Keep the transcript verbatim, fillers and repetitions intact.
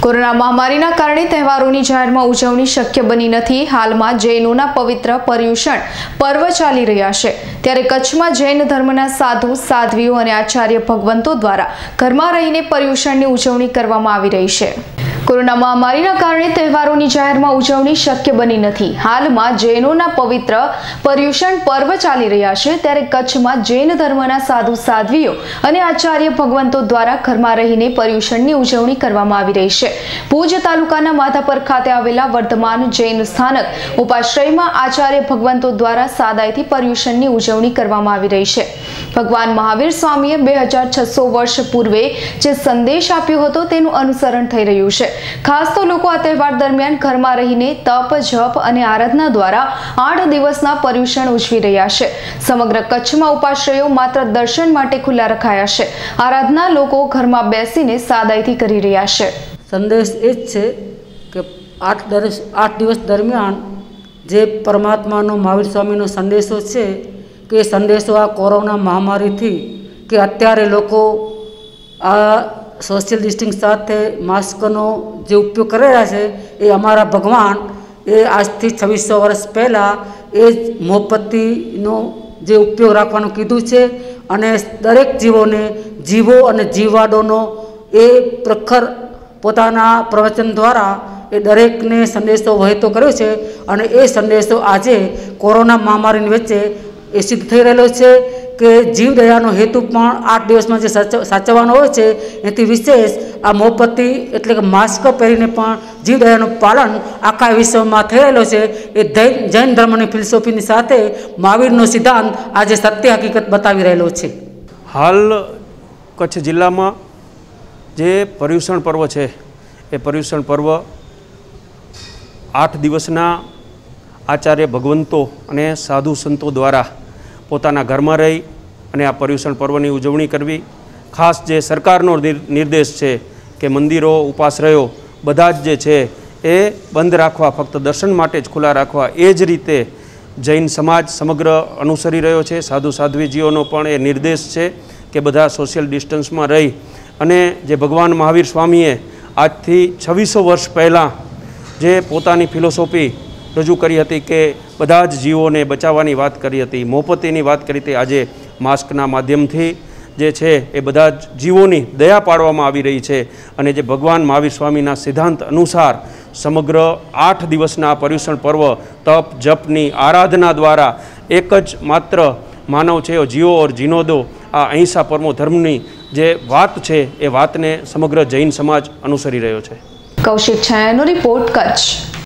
Corona મહામારીના કારણે તહેવારોની જાહેરમાં ઉજવણી શક્ય બની નથી। હાલમાં જૈનોના પવિત્ર પર્યુષણ પર્વ ચાલી રહ્યા છે, ત્યારે કચ્છમાં જૈન ધર્મના સાધુ સાધ્વીઓ અને આચાર્ય ભગવંતો દ્વારા ઘરમાં રહીને પર્યુષણની ઉજવણી કરવામાં આવી રહી છે। કોરોના મહામારીના કારણે તહેવારોની જાહેરમાં ઉજવણી શક્ય બની નથી। હાલમાં જૈનોના પવિત્ર પર્યુષણ પર્વ ચાલી રહ્યા છે, ત્યારે કચ્છમાં જૈન ધર્મના સાધુ સાધ્વીઓ અને આચાર્ય ભગવંતો દ્વારા ઘરમાં રહીને પર્યુષણની ઉજવણી કરવામાં આવી રહી છે। ભુજ તાલુકાના માધાપર ખાતે આવેલા વર્ધમાન જૈન સ્થાનક ઉપાશ્રયમાં આચાર્ય ભગવંતો દ્વારા સાદાઈથી પર્યુષણની ઉજવણી કરવામાં આવી રહી છે। ભગવાન મહાવીર સ્વામીએ બે હજાર છસો વર્ષ પૂર્વે જે સંદેશ આપ્યો હતો તેનું અનુસરણ થઈ રહ્યું છે। ખાસ તો લોકો આ તહેવાર દરમિયાન ઘરમાં રહીને તપ જપ અને આરાધના દ્વારા આઠ દિવસના પર્યુષણ ઉજવી રહ્યા છે। સમગ્ર કચ્છમાં ઉપાશ્રયો માત્ર દર્શન માટે ખુલ્લા રખાયા છે। આરાધના લોકો ઘરમાં બેસીને સાદાઈથી કરી રહ્યા છે। સંદેશ એ જ છે કે આઠ દરસ આઠ દિવસ દરમિયાન જે પરમાત્માનો મહાવીર સ્વામીનો સંદેશો છે કે સંદેશો આ કોરોના મહામારીથી કે અત્યારે લોકો આ સોશિયલ ડિસ્ટન્સ સાથે માસ્કનો જે ઉપયોગ કરી રહ્યા છે એ અમારા ભગવાન એ આજથી છવ્વીસો વર્ષ પહેલાં એ જ મોમબત્તીનો જે ઉપયોગ રાખવાનું કીધું છે અને દરેક જીવોને જીવો અને જીવવાડોનો એ પ્રખર પોતાના પ્રવચન દ્વારા એ દરેકને સંદેશો વહેતો કર્યો છે અને એ સંદેશો આજે કોરોના મહામારીની વચ્ચે એ સિદ્ધ થઈ રહેલો છે કે જીવદયાનો હેતુ પણ આઠ દિવસમાં જે સાચવવાનો હોય છે એથી વિશેષ આ મોમબત્તી એટલે કે માસ્ક પહેરીને પણ જીવદયાનું પાલન આખા વિશ્વમાં થઈ રહેલો છે। એ જૈન ધર્મની ફિલોસોફીની સાથે મહાવીરનો સિદ્ધાંત આજે સત્ય હકીકત બતાવી રહેલો છે। હાલ કચ્છ જિલ્લામાં જે પર્યુષણ પર્વ છે એ પર્યુષણ પર્વ આઠ દિવસના આચાર્ય ભગવંતો અને સાધુ સંતો દ્વારા પોતાના ઘરમાં રહી અને આ પર્યુષણ પર્વની ઉજવણી કરવી। ખાસ જે સરકારનો નિર્દેશ છે કે મંદિરો ઉપાશ્રયો બધા જ જે છે એ બંધ રાખવા, ફક્ત દર્શન માટે જ ખુલ્લા રાખવા, એ જ રીતે જૈન સમાજ સમગ્ર અનુસરી રહ્યો છે। સાધુ સાધ્વીજીઓનો પણ એ નિર્દેશ છે કે બધા સોશિયલ ડિસ્ટન્સમાં રહી અને જે ભગવાન મહાવીર સ્વામીએ આજથી છવ્વીસો વર્ષ પહેલાં જે પોતાની ફિલોસોફી રજૂ કરી હતી કે બધા જ જીવોને બચાવવાની વાત કરી હતી, મોમબત્તીની વાત કરી હતી, આજે માસ્કના માધ્યમથી જે છે એ બધા જ જીવોની દયા પાડવામાં આવી રહી છે અને જે ભગવાન મહાવીર સ્વામીના સિદ્ધાંત અનુસાર સમગ્ર આઠ દિવસના પર્યુષણ પર્વ તપ જપની આરાધના દ્વારા એક જ માત્ર માનવ છે જીવો ઓર જીનોદો આ અહિંસા પરમો ધર્મની જે વાત છે એ વાતને સમગ્ર જૈન સમાજ અનુસરી રહ્યો છે। કૌશિક છાયાનો રિપોર્ટ, કચ્છ।